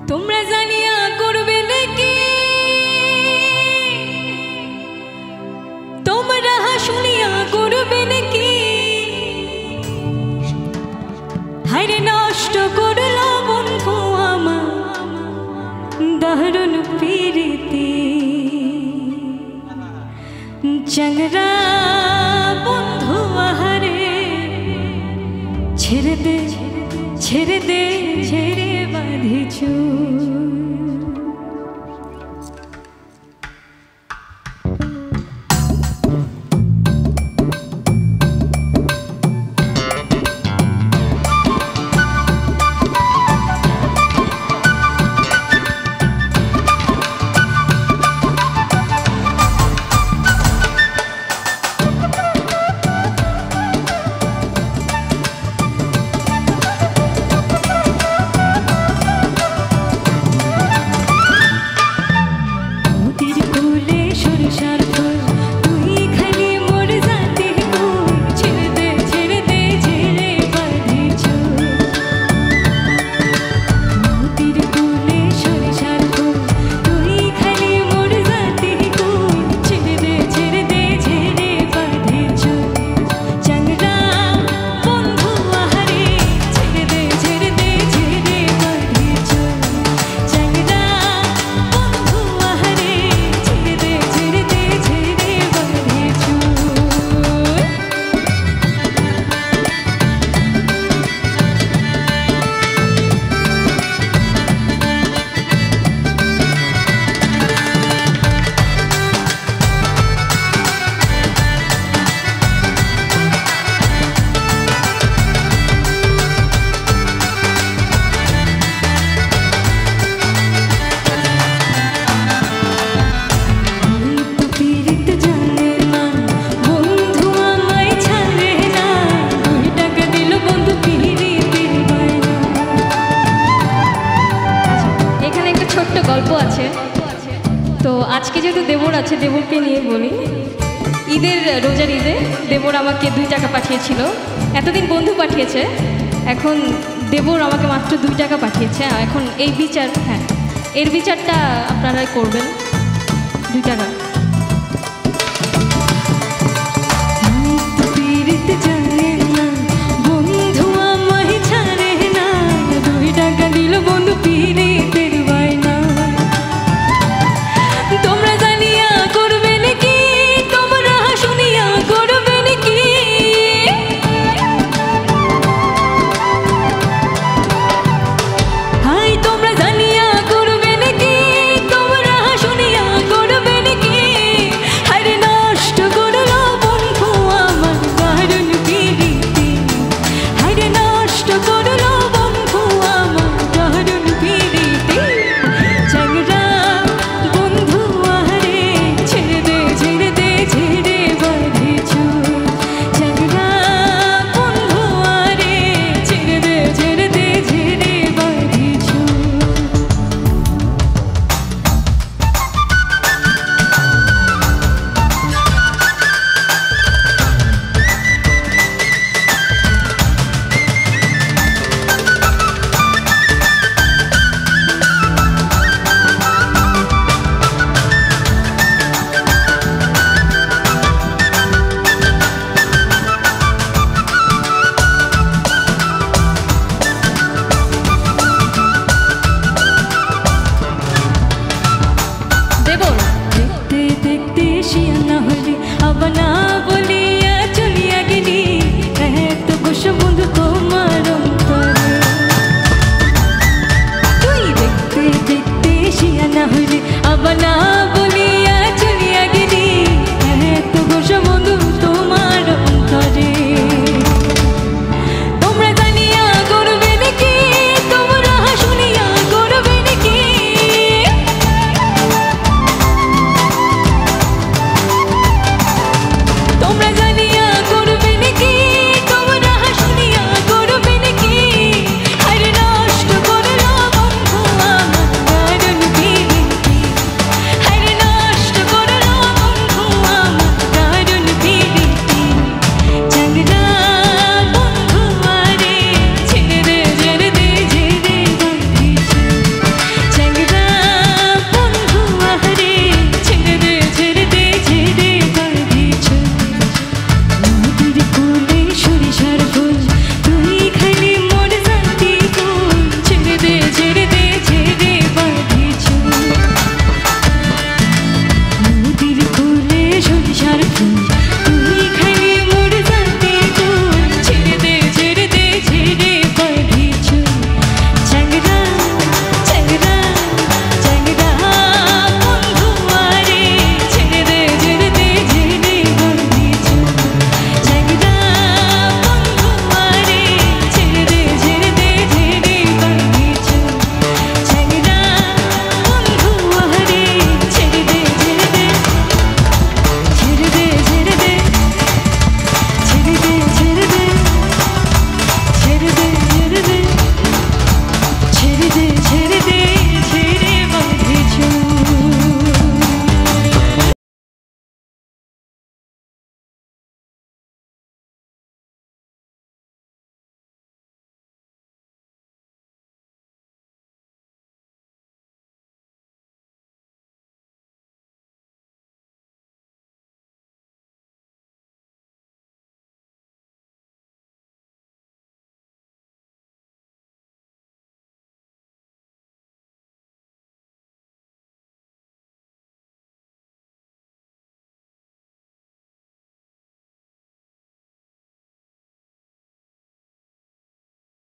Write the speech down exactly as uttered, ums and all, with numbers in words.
তোমরা জানিয়া করবে নাকি তোমরা শুনিয়া করবে নাকি হায়রে নষ্ট করলো বন্ধু আমার দারুণ প্রীতি চেংরা বন্ধুয়া হারে ছেড়ে দে ছেড়ে দে ছেড়ে বাঁধিছু তো আজকে যেহেতু দেবর আছে দেবরকে নিয়ে বলি ঈদের রোজার ঈদে দেবর আমাকে দুই টাকা পাঠিয়েছিল এতদিন বন্ধু পাঠিয়েছে এখন দেবর আমাকে মাত্র দুই টাকা পাঠিয়েছে এখন এই বিচার হ্যাঁ এর বিচারটা আপনারা করবেন দুই টাকা বন্ধু আমায় ছাড়ে না দুই টাকা দিল বন্ধু পিড়ে अब ना